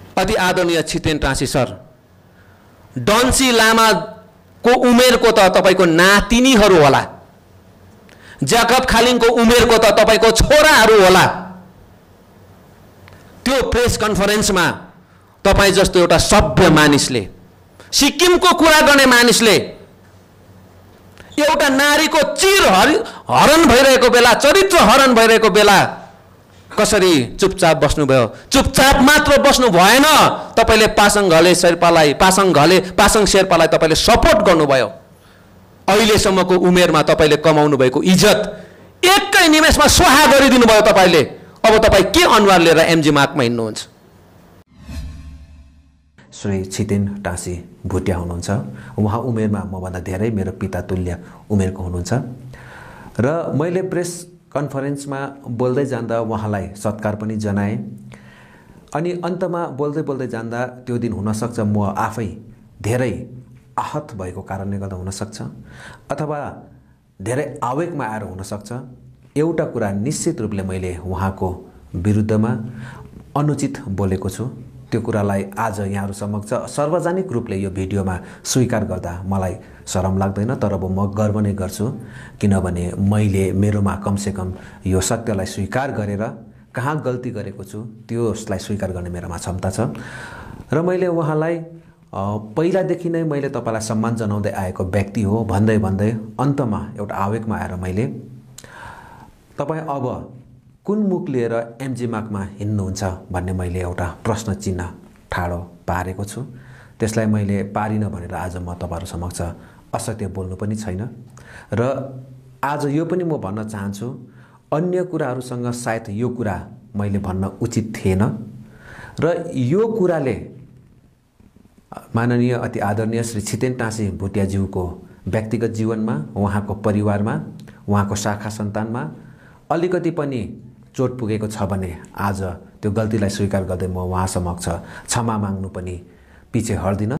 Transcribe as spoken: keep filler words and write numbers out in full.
अति आदरणीय छितेन टाँसी सर, डन्सी लामाको उमेरको त तपाईको नातिनीहरू होला, ज्याकब खालिङको उमेरको त तपाईको छोराहरू होला। त्यो प्रेस कन्फरेन्समा तपाई जस्तो एउटा सभ्य मानिसले, सिक्किमको कुरा गर्ने मानिसले एउटा नारीको चिर हरण भइरहेको बेला, चरित्र हरण भइरहेको बेला कसरी चुपचाप बस्नुभयो? चुपचाप मात्र बस्नु भएन, तपाईले पासाङ घले शेर्पालाई पासाङ घले पासाङ शेर्पालाई तपाईले सपोर्ट गर्नुभयो। अहिलेसम्मको उमेरमा तपाईले कमाउनु भएको इज्जत एकै निमेषमा स्वाहा गरिदिनु भयो तपाईले। अब तपाई के अनुहार लिएर एमजी मार्गमा हिँड्नुहुन्छ? श्री छितेन टाँसी भुटिया हुनुहुन्छ। उहाँ उमेरमा मभन्दा धेरै मेरो पिता तुल्य उमेरको हुनुहुन्छ र मैले प्रेस कन्फरेन्समा बोल्दै जाँदा उहाँलाई सत्कार पनि जनाएँ। अनि अन्तमा बोल्दै बोल्दै जाँदा त्यो दिन हुनसक्छ म आफै धेरै आहत भएको कारणले गर्दा हुनसक्छ, अथवा धेरै आवेगमा आएर हुनसक्छ। एउटा कुरा निश्चित रूपले मैले उहाँको विरुद्धमा अनुचित बोलेको छु। त्यो कुरालाई आज यहाँहरु समक्ष सार्वजनिक रूपले यो भिडियोमा स्वीकार गर्दा मलाई शरम लाग्दैन, तर अब म गर्व नै गर्छु, किनभने मैले मेरोमा कमसेकम यो सत्यलाई स्वीकार गरेर कहाँ गल्ती गरेको छु त्यसलाई स्वीकार गर्ने मेरोमा क्षमता छ। र मैले उहाँलाई पहिलादेखि नै मैले तपाईलाई सम्मान जनाउँदै आएको व्यक्ति हो भन्दै भन्दै अन्तमा एउटा आवेगमा आएर मैले तपाई अब कुन मुख लिएर एमजी मार्गमा हिँड्नुहुन्छ भन्ने मैले एउटा प्रश्न चिन्ह ठाडो पारेको छु। त्यसलाई मैले पारिन भनेर आज म तपाईहरु समक्ष असत्य बोल्नु पनि छैन। र आज यो पनि म भन्न चाहन्छु, अन्य कुराहरुसँग सायद यो कुरा मैले भन्न उचित थिएन र यो कुराले माननीय अति आदरणीय श्री छितेन टाँसी भुटियाज्यूको व्यक्तिगत जीवनमा, उहाँको परिवारमा, उहाँको शाखा सन्तानमा अलिकति पनि चोट पुगेको छ भने आज त्यो गल्तीलाई स्वीकार गर्दै म उहाँ समक्ष क्षमा माग्नु पनि पछि हट्दिन।